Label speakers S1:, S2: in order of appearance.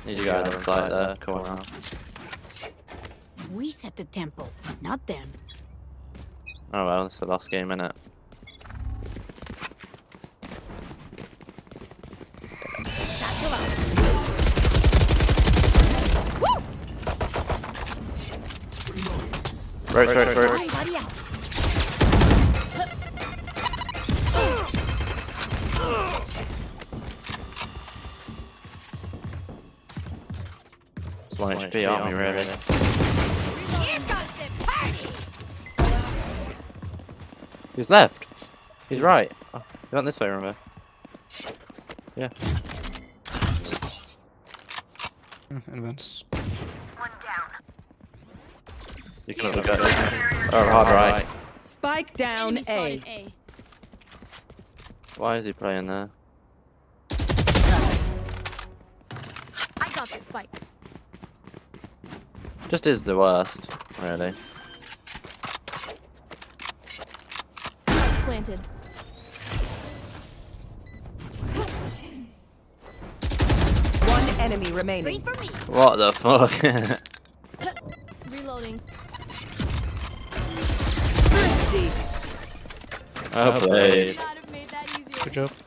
S1: Need to go on site there, corner.
S2: We set the tempo, not them.
S1: Oh well, it's the last game, innit?
S2: Satchel out.
S1: Right.
S2: Somebody out.
S1: It's 1 HP, aren't we, really?
S2: Here comes the party.
S1: He's left. He's right. Oh, he went this way, remember? Yeah.
S3: Advance.
S4: One down.
S1: You can have a go. Oh, hard right.
S5: Spike down
S2: Enemy
S5: A.
S2: spotted A.
S1: Why is he playing there?
S2: I got the spike.
S1: Just is the worst, really.
S2: Planted.
S5: One enemy
S2: Three
S5: remaining.
S2: for me.
S1: What the fuck?
S2: Reloading.
S5: Deep.
S1: Oh, played.
S2: Not have made that easier.
S3: Good job.